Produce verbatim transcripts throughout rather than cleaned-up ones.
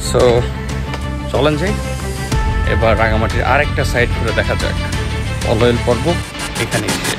So চলেন যাই এবার রাঙামাটির আরেকটা সাইড ঘুরে দেখা যাক। অলয়েল পর্ব এখানেই শেষ।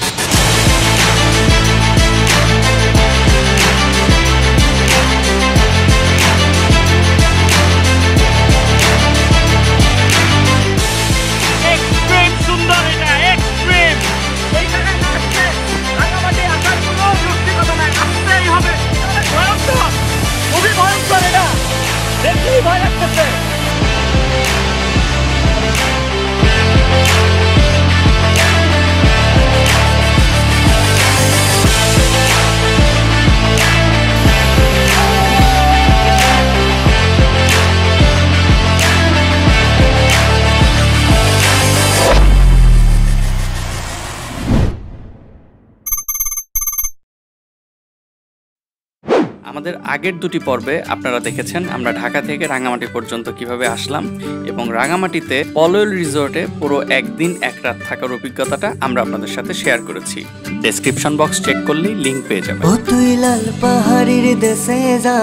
আমাদের আগের দুটি পর্বে আপনারা দেখেছেন আমরা ঢাকা থেকে রাঙামাটি পর্যন্ত কিভাবে আসলাম এবং রাঙামাটিতে অলয়েল রিসোর্টে পুরো একদিন এক রাত থাকার অভিজ্ঞতাটা আমরা আপনাদের সাথে শেয়ার করেছি। ডেসক্রিপশন বক্স চেক করলেই লিংক পেয়ে যাবেন। ও তুই লাল পাহাড়ির দেশে যা,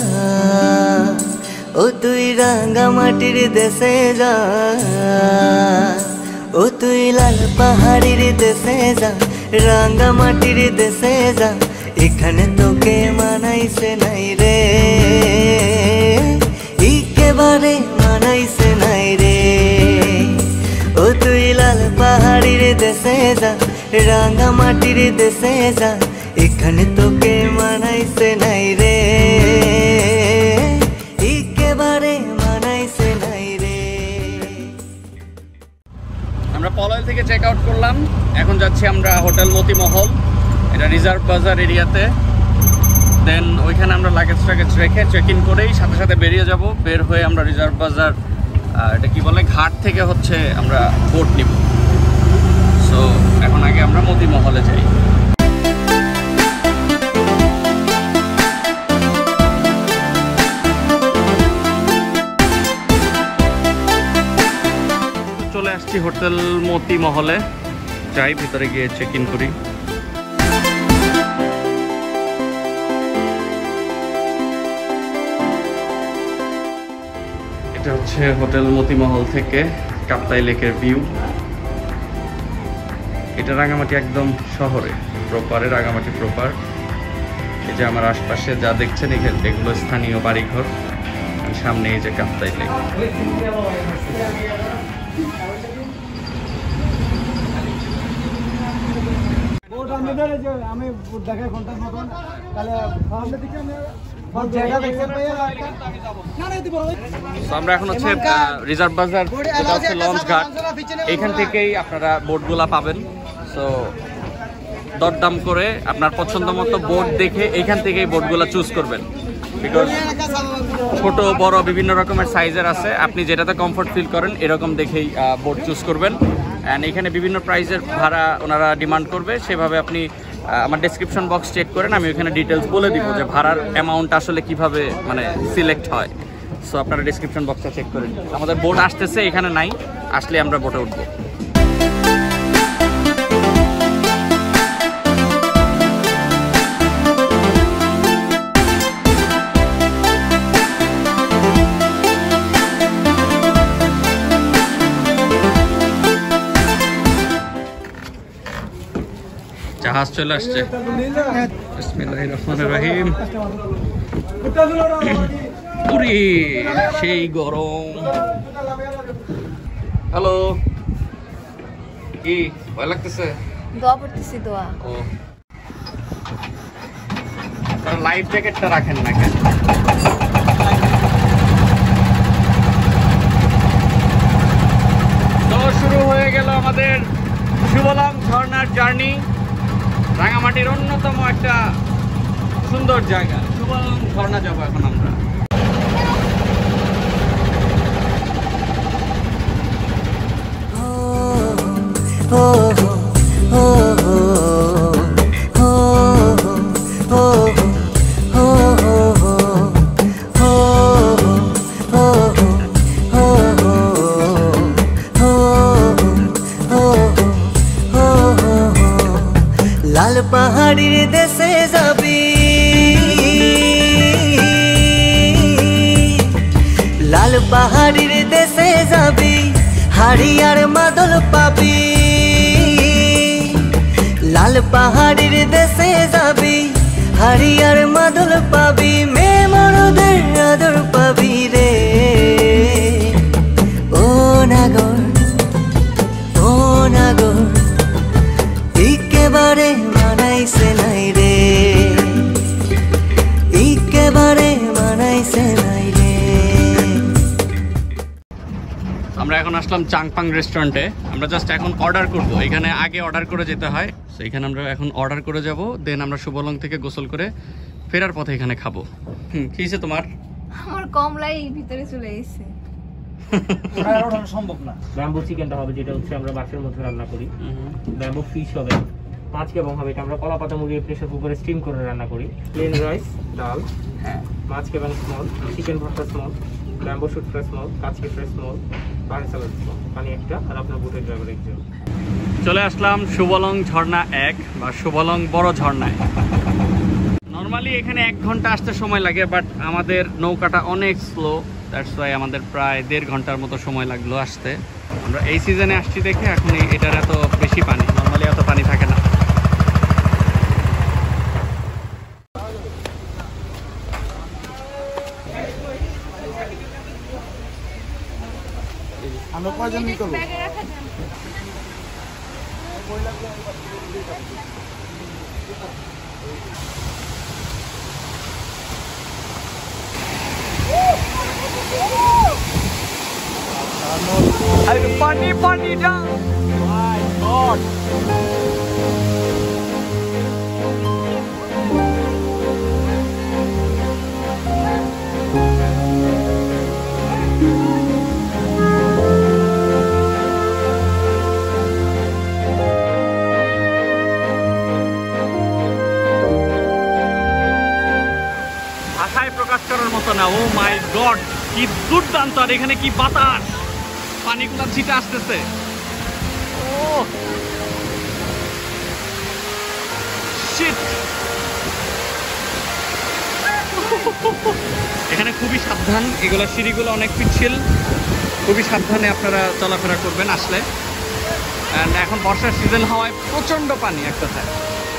ও তুই রাঙামাটির দেশে যা, ও তুই লাল পাহাড়ির দেশে যা, রাঙামাটির দেশে যা, এখানে তোকে মানাইছে নাই রে, একেবারে মানাইছে নাই রে। ও তুই লাল পাহাড়ির দেশে যা, রাঙামাটির দেশে যা, এখানে তোকে মানাইছে নাই রে, একেবারে মানাইছে নাই রে। আমরা অলয়েল থেকে চেক আউট করলাম, এখন যাচ্ছি আমরা হোটেল মতিমহল, এটা রিজার্ভ বাজার এরিয়াতে। দেন ওইখানে আমরা লাগেজ টাগেজ রেখে চেক ইন করেই সাথে সাথে বেরিয়ে যাব। বের হয়ে আমরা রিজার্ভ বাজার এটা কি বলে ঘাট থেকে হচ্ছে আমরা বোট নিব। সো এখন আগে আমরা মতিমহলে যাই। চলে আসছি হোটেল মতিমহলে, যাই ভিতরে গিয়ে চেক ইন করি। এটা হচ্ছে হোটেল মতিমহল থেকে কাপ্তাই লেকের ভিউ। এটা রাঙামাটি একদম শহরে প্রপারে, রাঙামাটি প্রপার। এই যে আমার আশপাশে যা দেখছেন এগুলো স্থানীয় বাড়িঘর, সামনে এই যে কাপ্তাই লেক। আমরা এখন হচ্ছে রিজার্ভ বাজার, যেটা হচ্ছে লঞ্চ ঘাট, এইখান থেকেই আপনারা বোটগুলা পাবেন। সো দরদাম করে আপনার পছন্দ মতো বোট দেখে এইখান থেকেই বোটগুলা চুজ করবেন, বিকজ ছোট বড় বিভিন্ন রকমের সাইজের আছে। আপনি যেটাতে কমফোর্ট ফিল করেন এরকম দেখেই বোট চুজ করবেন। অ্যান্ড এখানে বিভিন্ন প্রাইসের ভাড়া ওনারা ডিমান্ড করবে, সেভাবে আপনি আমার ডেসক্রিপশন বক্স চেক করেন, আমি ওখানে ডিটেলস বলে দিব যে ভাড়ার অ্যামাউন্ট আসলে কিভাবে মানে সিলেক্ট হয়। সো আপনারা ডেসক্রিপশন বক্সটা চেক করেন। আমাদের বোট আসতেছে, এখানে নাই, আসলে আমরা বোটে উঠবো। জাহাজ চলে আসছে। বিসমিল্লাহির রহমানির রহিম। পুরি সেই গরম। হ্যালো, কি ভয় লাগতেছে? দোয়া পড়তেছি, দোয়া। ও আপনারা লাইফ জ্যাকেটটা রাখেন না কেন? তো শুরু হয়ে গেল আমাদের শুভলং ঝর্ণার জার্নি। রাঙামাটির অন্যতম একটা সুন্দর জায়গা শুভলং ঝর্ণা যাবো এখন আমরা। লাল পাহাড়ির দেশে যাবি, লাল পাহাড়ির দেশে যাবি হাড়ি আর মাদল পাবি লাল পাহাড়ির দেশে যাবি হাড়ি আর মাদল পাবি মে মরদের আদর পাবি রে ও নাগর ও নাগর একেবারে মানাইছে নাই রে একেবারে মানাইছে নাই রে। আমরা এখন আসলাম চাংপাং রেস্টুরেন্টে। আমরা জাস্ট এখন অর্ডার করব, এখানে আগে অর্ডার করে যেতে হয়। তো এখানে আমরা এখন অর্ডার করে যাব, দেন আমরা শুভলং থেকে গোসল করে ফেরার পথে এখানে খাবো। হুম, কি হয়েছে তোমার? আমার কমলাই ভিতরে চলে গেছে। ওটা আর ওঠানো সম্ভব না। ব্যাম্বু চিকেনটা হবে, যেটা হচ্ছে আমরা বাসের মধ্যে রান্না করি। ব্যাম্বু ফিশ হবে, মাছ কেবং হবে, এটা আমরা কলা পাতা মুরগি প্রেসার কুকারে স্টিম করে রান্না করি। প্লেন রাইস, ডাল, হ্যাঁ, মাছ কেবং small, chicken bharta small, bamboo shoot fry small, কাচকি ফ্রাই স্মল, পানি সালাদ স্মল, পানি একটা, আর আপনার বুটের ড্রাইভার একজন। চলে আসলাম শুভলং ঝর্ণা এক বা শুভলং বড় ঝর্ণায়। নর্মালি এখানে এক ঘন্টা আসতে সময় লাগে, বাট আমাদের নৌকাটা অনেক স্লো, দ্যাটস ওয়াই আমাদের প্রায় দেড় ঘন্টার মতো সময় লাগলো আসতে। আমরা এই সিজনে আসছি দেখে এখন এটার এত বেশি পানি, নর্মালি এত পানি থাকে না। আমরা কয়জন নিতে হবে? ব্যাগে রাখা যাবে। আরে পানি পানি যা মাই গড। ভাষায় প্রকাশ করার মতো না। ও মাই গড, কি দুর্দান্ত! আর এখানে কি বাতাস, পানিগুলা ছিটে আসতেছে। Oh shit! এখানে খুবই সাবধান, এগুলো সিঁড়িগুলো অনেক পিচ্ছিল, খুবই সাবধানে আপনারা চলাফেরা করবেন আসলে। অ্যান্ড এখন বর্ষার সিজন হওয়ায় প্রচন্ড পানি এক কথায়।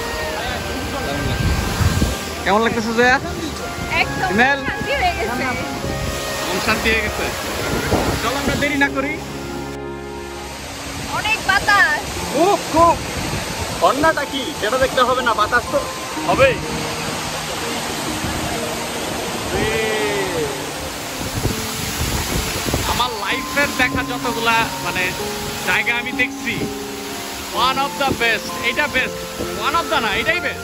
কেমন লাগতেছে জয়া? একদম ইমেল? শান্তি হয়ে গেছে। মন শান্তি হয়ে গেছে। চলো আমরা দেরি না করি। অনেক বাতাস। ও খুব ঠান্ডাটা কি সেটা দেখতে হবে না, বাতাস তো হবে। আমার লাইফের দেখা যতগুলা মানে জায়গা আমি দেখছি, ওয়ান অফ দ্য বেস্ট, এইটা বেস্ট, ওয়ান অফ দ্য না, এটাই বেস্ট।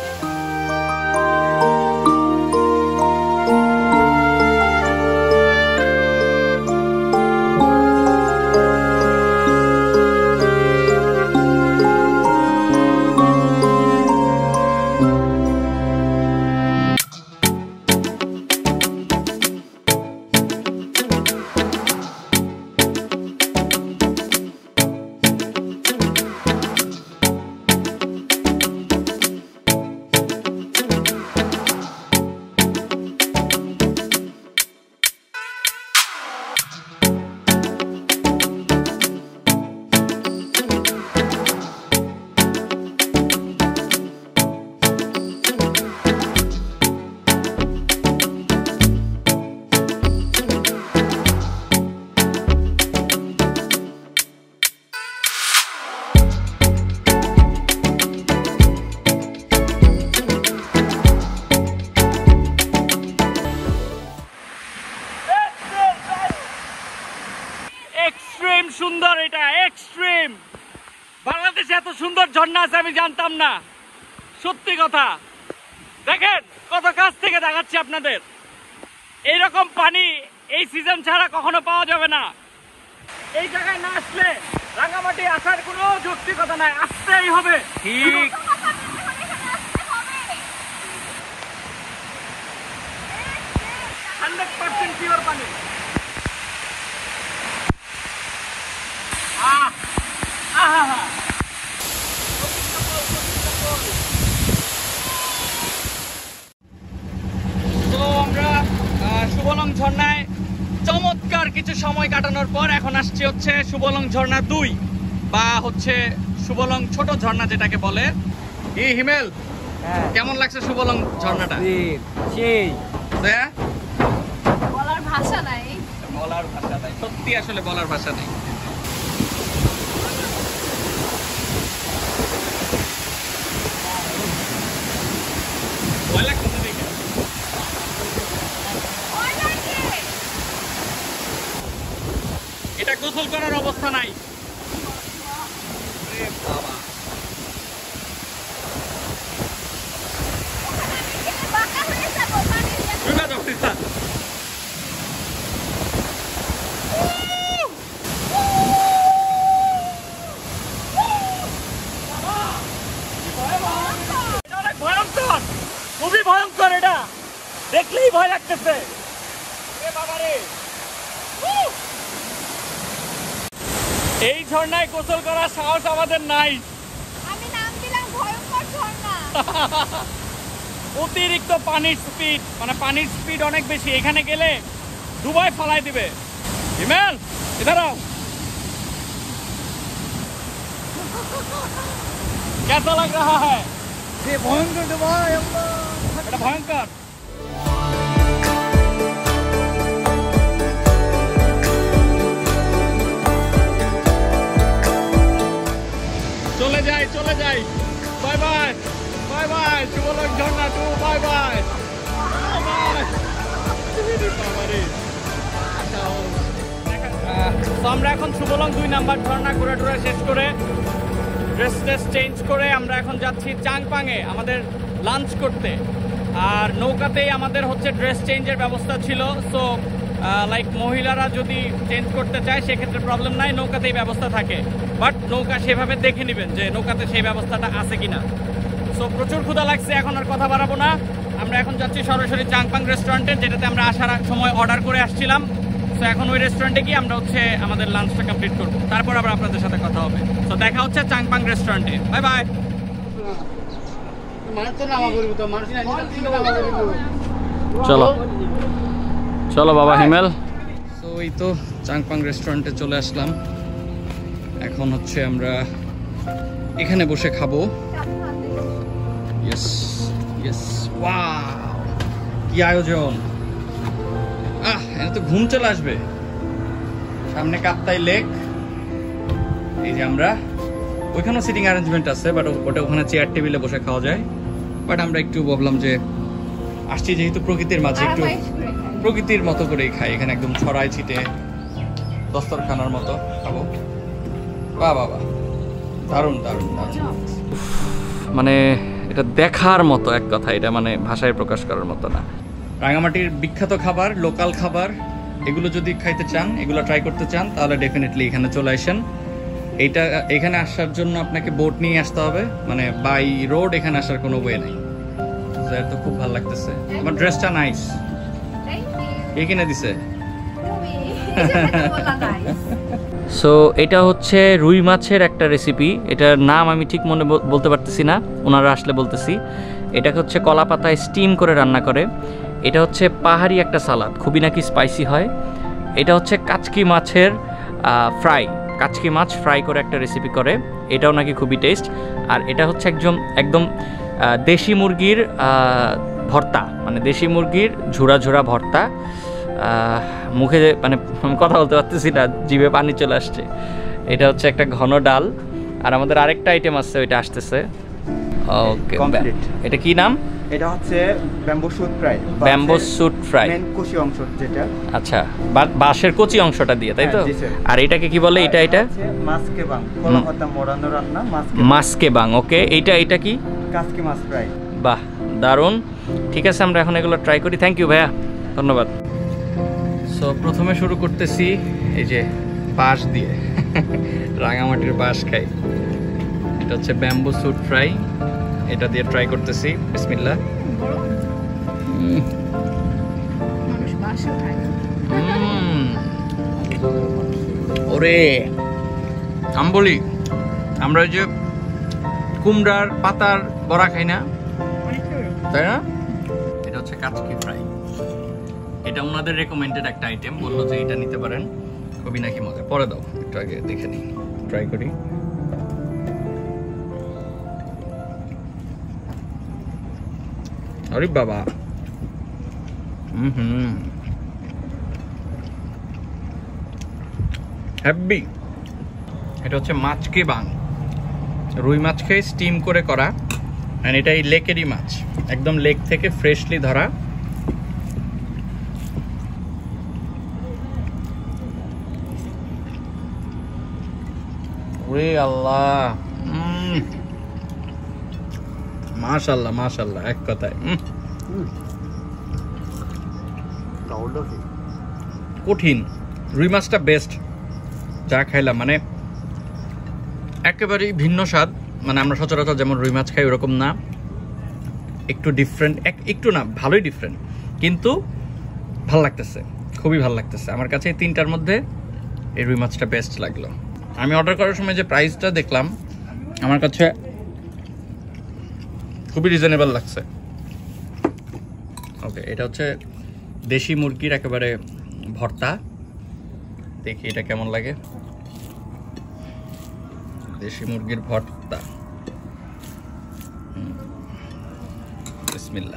সুন্দর, এটা এক্সট্রিম। বাংলাদেশে এত সুন্দর ঝর্ণা আছে আমি জানতাম না, সত্যি কথা। দেখেন কত কাছ থেকে দেখাচ্ছি আপনাদের, এইরকম পানি এই সিজন ছাড়া কখনো পাওয়া যাবে না। এই জায়গায় না আসলে রাঙামাটি আসার কোনো যৌক্তিকতা নাই, আসতেই হবে। ঠিক হান্ড্রেড পার্সেন্ট পিওর পানি। আহ আহা তো আমরা শুভলং ঝর্ণায় চমৎকার কিছু সময় কাটানোর পর এখন আসছে হচ্ছে সুবলং ঝর্ণা দুই বা হচ্ছে সুবলং ছোট ঝর্ণা যেটাকে বলে। এই হিমেল কেমন লাগছে সুবলং ঝর্ণাটা? সেই হ্যাঁ, বলার ভাষা নাই। বলার ভাষা নাই, সত্যি আসলে বলার ভাষা নেই। ভয় লাগছে দেখে। ভয় লাগে। এটা গোসল করার অবস্থা নাই। আরে বাবা, এটা বাঁকা হয়ে যাবো পানির নিচে। ঢুকা যাও পিছা। এটা অনেক ভয়ঙ্কর, খুবই ভয়ঙ্কর। এটা দেখলেই ভয় লাগতেছে। এ বাবা রে, এই ঝর্ণায় গোসল করার সাহস আমাদের নাই। আমি নাম দিলাম ভয়ঙ্কর ঝর্ণা। অতিরিক্ত পানির স্পিড, মানে পানির স্পিড অনেক বেশি। এখানে গেলে দুবাই ফালাই দিবে। হিমেল ইধার आओ। कैसा लग रहा है? যে ভয়ঙ্কর তো ভাই, আল্লাহ এটা ভয়ঙ্কর। চলে যাই চলে যাই, bye bye bye bye. Subalong ঝর্ণা টু, বাই বাই বাই। তো আমরা এখন সুবলং দুই নাম্বার ঝর্ণা ঘোরা টোরা শেষ করে ড্রেস ট্রেস চেঞ্জ করে আমরা এখন যাচ্ছি চাংপাংয়ে আমাদের লাঞ্চ করতে। আর নৌকাতেই আমাদের হচ্ছে ড্রেস চেঞ্জের ব্যবস্থা ছিল। সো লাইক মহিলারা যদি চেঞ্জ করতে চায় সেক্ষেত্রে প্রবলেম নাই, নৌকাতেই ব্যবস্থা থাকে। বাট নৌকা সেভাবে দেখে নেবেন যে নৌকাতে সেই ব্যবস্থাটা আছে কিনা। সো প্রচুর ক্ষুধা লাগছে, এখন আর কথা বাড়াবো না। আমরা এখন যাচ্ছি সরাসরি চাংপাং রেস্টুরেন্টে, যেটাতে আমরা আসার সময় অর্ডার করে আসছিলাম। তো এখন ওই রেস্টুরেন্টে গিয়ে আমরা হচ্ছে আমাদের লাঞ্চটা কমপ্লিট করবো, তারপর আবার আপনাদের সাথে কথা হবে। তো দেখা হচ্ছে চাংপাং রেস্টুরেন্টে। Bye bye. চলো চলো বাবা হিমেল। তো এই তো চাংপাং রেস্টুরেন্টে চলে আসলাম। এখন হচ্ছে আমরা এখানে বসে খাবো। ইয়েস ইয়েস, ওয়াও কি আয়োজন। আহ এটা তো ঘুম চলে আসবে। সামনে কাপ্তাই লেক, এই যে আমরা ওইখানেও সিটিং অ্যারেঞ্জমেন্ট আছে, বাট ওটা ওখানে চেয়ার টেবিলে বসে খাওয়া যায়। বাট আমরা একটু ভাবলাম যে আসছি যেহেতু প্রকৃতির মাঝে, একটু প্রকৃতির মতো করেই খাই। এখানে একদম ছড়াই ছিটে দস্তরখানার মতো খাবো। বাহ বাবা, দারুণ দারুণ দারুণ। মানে এটা দেখার মতো এক কথা, এটা মানে ভাষায় প্রকাশ করার মতো না। রাঙামাটির বিখ্যাত খাবার, লোকাল খাবার, এগুলো যদি খাইতে চান, এগুলো ট্রাই করতে চান, তাহলে ডেফিনেটলি এখানে চলে আসেন। এইটা এখানে আসার জন্য আপনাকে বোট নিয়ে আসতে হবে, মানে বাই রোড এখানে আসার কোনো ওয়ে নাই। তো খুব ভালো লাগতেছে। আমার ড্রেসটা নাইস। কে কিনে দিছে? সো এটা হচ্ছে রুই মাছের একটা রেসিপি। এটার নাম আমি ঠিক মনে বলতে পারতেছি না, ওনারা আসলে বলতেছি। এটাকে হচ্ছে কলা পাতায় স্টিম করে রান্না করে। এটা হচ্ছে পাহাড়ি একটা সালাদ, খুবই নাকি স্পাইসি হয়। এটা হচ্ছে কাচকি মাছের ফ্রাই, কাচকি মাছ ফ্রাই করে একটা রেসিপি করে, এটাও নাকি খুবই টেস্ট। আর এটা হচ্ছে একদম একদম দেশি মুরগির ভর্তা, মানে দেশি মুরগির ঝুরা ঝুরা ভর্তা। মুখে মানে কথা বলতে পারতেছি না, জিভে পানি চলে আসছে। এটা হচ্ছে একটা ঘন ডাল। আর আমাদের আরেকটা আইটেম আছে, ওইটা আসতেছে। ওকে, এটা কি নাম? এটা হচ্ছে bamboo shoot fry. Bamboo shoot fry, main কচি অংশ যেটা। আচ্ছা, বাঁশের কচি অংশটা দিয়ে, তাই তো? আর এটাকে কি বলে? এটা এটা মাছকে বাং, কলা পাতা মোড়ানো রান্না, মাছকে মাছকে বাং। ওকে, এইটা এটা কি? কাচকি মাছ ফ্রাই। বাহ, দারুণ। ঠিক আছে, আমরা এখন এগুলো ট্রাই করি। থ্যাংক ইউ ভাইয়া, ধন্যবাদ। সো প্রথমে শুরু করতেছি এই যে বাঁশ দিয়ে, রাঙামাটির বাঁশ খাই। এটা হচ্ছে ব্যাম্বো শুট ফ্রাই, এটা দিয়ে ট্রাই করতেছি। বিসমিল্লাহ। ওরে আমি বলি, আমরা ওই যে কুমড়ার পাতার বড়া খাই না, তাই না? এটা হচ্ছে কাচকি ফ্রাই। এটা ওনাদের রেকমেন্ডেড একটা আইটেম, বললো যে এটা নিতে পারেন, খুবই নাকি মজা। পরে দাও একটু আগে দেখে নিই, ট্রাই করি। আরে বাবা, হুম হুম হ্যাপি। এটা হচ্ছে মাছকে বাং, রুই মাছকে স্টিম করে করা, আর এটা এই লেকেরই মাছ, একদম লেক থেকে ফ্রেশলি ধরা। ওরে আল্লাহ, মাশাআল্লাহ মাশাআল্লাহ, এক কথায় কঠিন। রুই মাছটা বেস্ট যা খাইলাম, মানে একেবারেই ভিন্ন স্বাদ। মানে আমরা সচরাচর যেমন রুই মাছ খাই ওরকম না, একটু ডিফারেন্ট, একটু না ভালোই ডিফারেন্ট, কিন্তু ভাল লাগতেছে, খুবই ভাল লাগতেছে আমার কাছে। এই তিনটার মধ্যে এই রুই মাছটা বেস্ট লাগলো। আমি অর্ডার করার সময় যে প্রাইসটা দেখলাম আমার কাছে খুবই রিজনেবল লাগছে। ওকে, এটা হচ্ছে দেশি মুরগির একেবারে ভর্তা, দেখি এটা কেমন লাগে। দেশি মুরগির ভর্তা, বিসমিল্লাহ।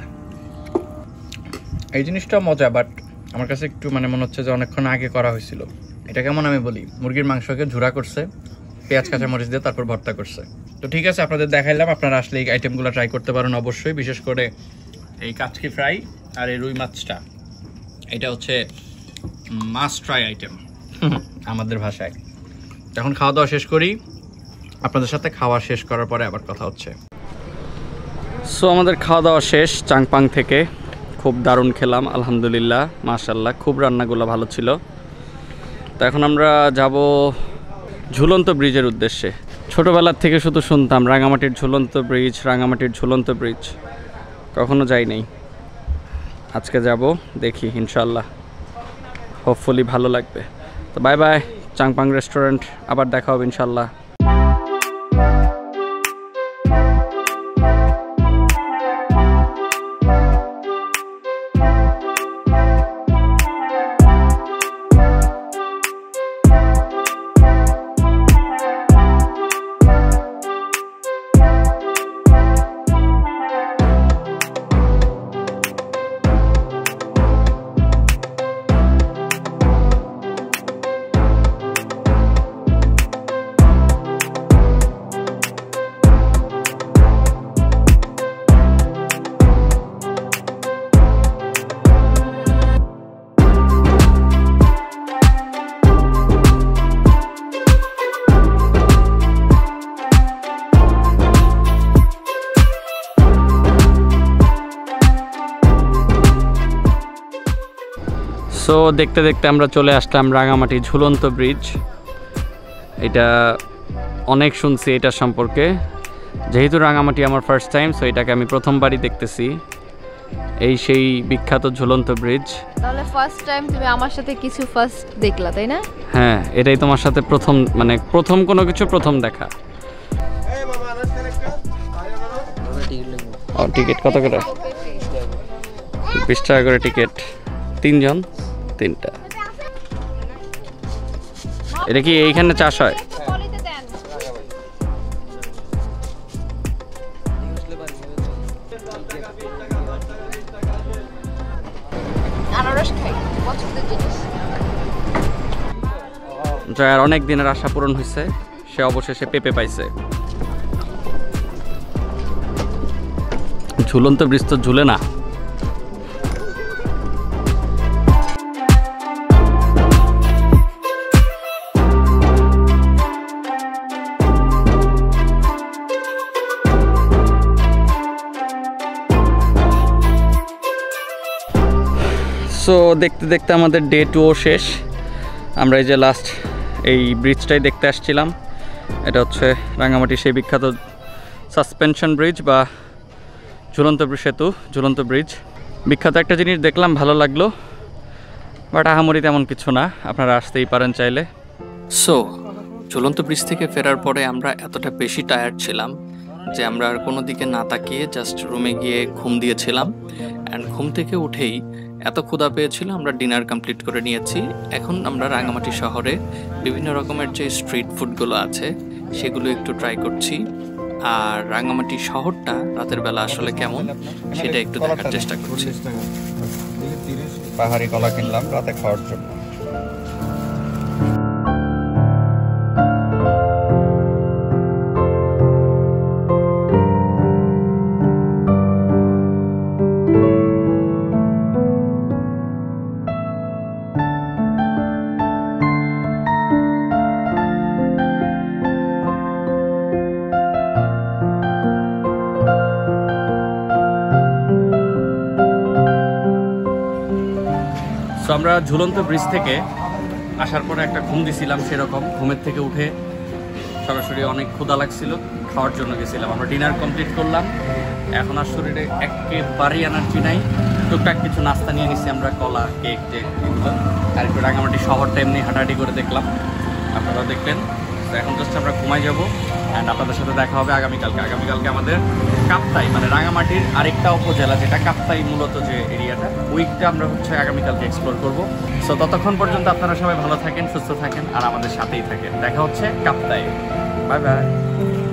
এই জিনিসটা মজা, বাট আমার কাছে একটু মানে মনে হচ্ছে যে অনেকক্ষণ আগে করা হয়েছিল। এটা কেমন আমি বলি, মুরগির মাংসকে ঝুরা করছে, পেঁয়াজ কাঁচা মরিচ দিয়ে তারপর ভর্তা করছে। তো ঠিক আছে, আপনাদের দেখাইলাম, আপনারা আসলে এই আইটেমগুলো ট্রাই করতে পারেন অবশ্যই, বিশেষ করে এই কাচকি ফ্রাই আর এই রুই মাছটা, এটা হচ্ছে মাস্ট ট্রাই আইটেম আমাদের ভাষায়। এখন খাওয়া দাওয়া শেষ করি, আপনাদের সাথে খাওয়া শেষ করার পরে আবার কথা হচ্ছে। সো আমাদের খাওয়া দাওয়া শেষ চাংপাং থেকে, খুব দারুণ খেলাম আলহামদুলিল্লাহ, মাশাআল্লাহ, খুব রান্নাগুলো ভালো ছিল। তো এখন আমরা যাব ঝুলন্ত ব্রিজের উদ্দেশ্যে। ছোটোবেলার থেকে শুধু শুনতাম রাঙামাটির ঝুলন্ত ব্রিজ, রাঙামাটির ঝুলন্ত ব্রিজ, কখনো যাই নাই। আজকে যাব, দেখি ইনশাল্লাহ, হোপফুলি ভালো লাগবে। তো বাই বাই চাংপাং রেস্টুরেন্ট, আবার দেখা হবে ইনশাল্লাহ। সো দেখতে দেখতে আমরা চলে আসলাম রাঙামাটি ঝুলন্ত ব্রিজ। এটা অনেক শুনছি এটার সম্পর্কে, যেহেতু রাঙামাটি আমার ফার্স্ট টাইম, সো এটাকে আমি প্রথমবারই দেখতেছি, এই সেই বিখ্যাত ঝুলন্ত ব্রিজ। তাহলে ফার্স্ট টাইম তুমি আমার সাথে কিছু ফার্স্ট দেখলা, তাই না? হ্যাঁ, এটাই তোমার সাথে প্রথম, মানে প্রথম কোনো কিছু প্রথম দেখা। ও টিকিট কত করে? বিশ টাকা করে টিকিট, তিনজন তিনটা। এটা কি এইখানে চাষ হয়? জয়ার অনেক দিনের আশা পূরণ হয়েছে, সে অবশেষে পেঁপে পাইছে। ঝুলন্ত ব্রিজ তো ঝুলে না। সো দেখতে দেখতে আমাদের ডে টুও শেষ। আমরা এই যে লাস্ট এই ব্রিজটাই দেখতে আসছিলাম, এটা হচ্ছে রাঙামাটির সেই বিখ্যাত সাসপেনশন ব্রিজ বা ঝুলন্ত সেতু, ঝুলন্ত ব্রিজ। বিখ্যাত একটা জিনিস দেখলাম, ভালো লাগলো, বাট আহামরি তেমন কিছু না, আপনারা আসতেই পারেন চাইলে। সো ঝুলন্ত ব্রিজ থেকে ফেরার পরে আমরা এতটা বেশি টায়ার্ড ছিলাম যে আমরা আর কোনো দিকে না তাকিয়ে জাস্ট রুমে গিয়ে ঘুম দিয়েছিলাম। অ্যান্ড ঘুম থেকে উঠেই এত ক্ষুধা পেয়েছিল আমরা ডিনার কমপ্লিট করে নিয়েছি। এখন আমরা রাঙামাটি শহরে বিভিন্ন রকমের যে স্ট্রিট ফুডগুলো আছে সেগুলো একটু ট্রাই করছি। আর রাঙামাটি শহরটা রাতের বেলা আসলে কেমন সেটা একটু দেখার চেষ্টা করছি। পাহাড়ি কলা কিনলাম রাতে খাওয়ার জন্য। তো আমরা ঝুলন্ত ব্রিজ থেকে আসার পরে একটা ঘুম দিছিলাম, সেরকম ঘুমের থেকে উঠে সরাসরি অনেক ক্ষুধা লাগছিল, খাওয়ার জন্য গেছিলাম। আমরা ডিনার কমপ্লিট করলাম, এখন আর শরীরে একেবারেই এনার্জি নাই। টুকটাক কিছু নাস্তা নিয়ে নিছি আমরা, কলা, কেক টেক এগুলো। আর একটু রাঙামাটি শহরটা এমনি হাঁটাহাঁটি করে দেখলাম, আপনারা দেখলেন। তো এখন জাস্ট আমরা ঘুমাই যাবো অ্যান্ড আপনাদের সাথে দেখা হবে আগামীকালকে। আগামীকালকে আমাদের কাপ্তাই মানে রাঙামাটির আরেকটা উপজেলা যেটা কাপ্তাই মূলত যে এরিয়াটা, ওইটা আমরা হচ্ছে আগামীকালকে এক্সপ্লোর করবো। সো ততক্ষণ পর্যন্ত আপনারা সবাই ভালো থাকেন, সুস্থ থাকেন আর আমাদের সাথেই থাকেন। দেখা হচ্ছে কাপ্তাই। Bye bye.